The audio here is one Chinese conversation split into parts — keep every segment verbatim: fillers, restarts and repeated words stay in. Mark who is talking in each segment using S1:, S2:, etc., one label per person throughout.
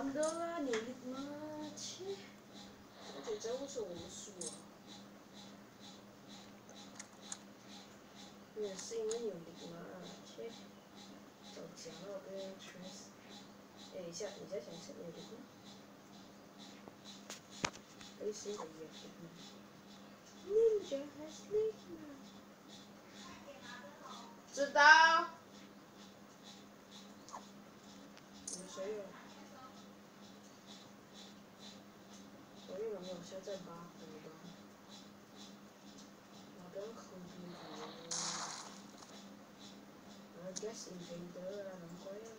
S1: 完的啦，你妈去！我觉得这不是我输啊，也是因为你妈去，早讲了跟全是。哎，一下你再想想有的吗？类似的也是吗 ？Ninja has Ninja。知道。你们谁有？我又没有下载八分吧？我跟抠鼻子。I guess invader 啊，难怪啊。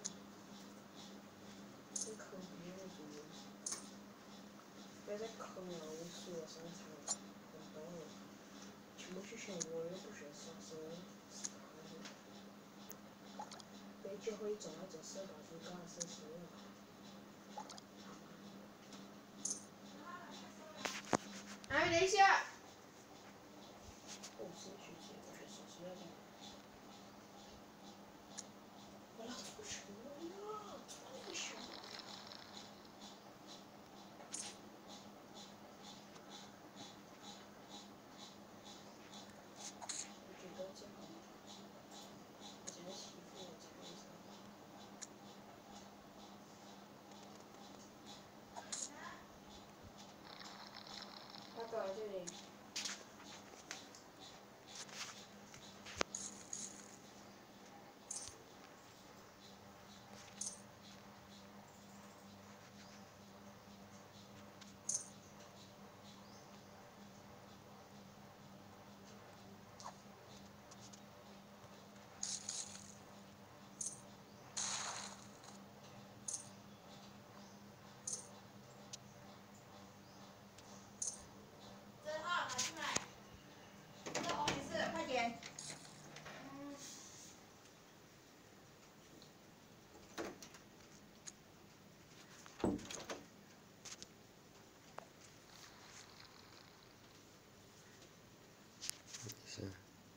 S1: 跟抠鼻子。不要再抠了，我输了上场了，很到了。全部去选我，又不选杀手，死他了。被最后一种那种射导出干是谁了？哎，等一下。我是去接，我是说是要讲。我老头穷了，太穷了。我觉得这样，我现在欺负我这个人。他搞这里。
S2: 是。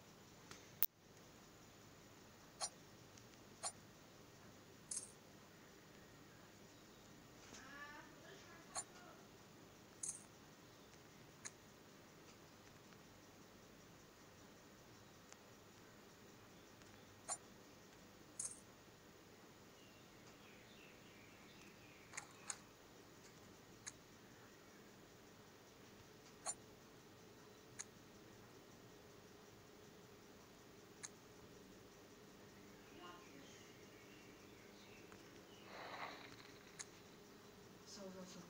S1: 收收收。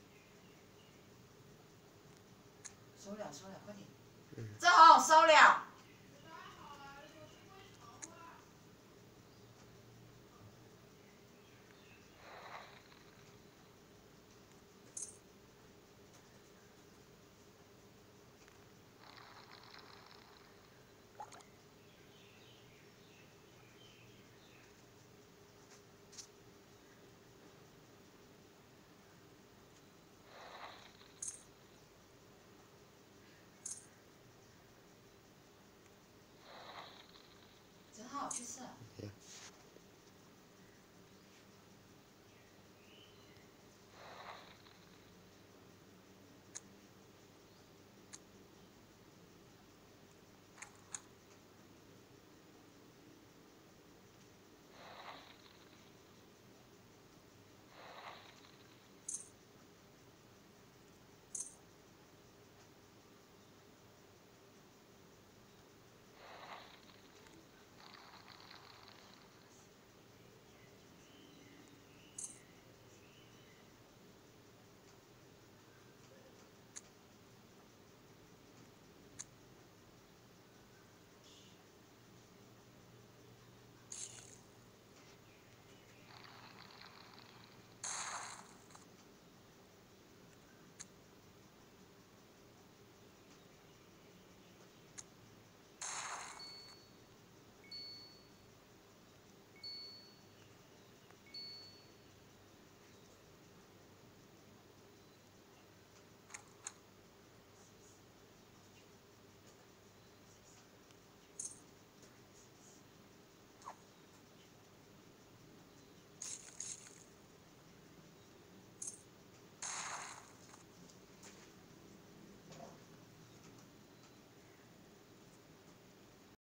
S3: 收了收了，快点！正好收了。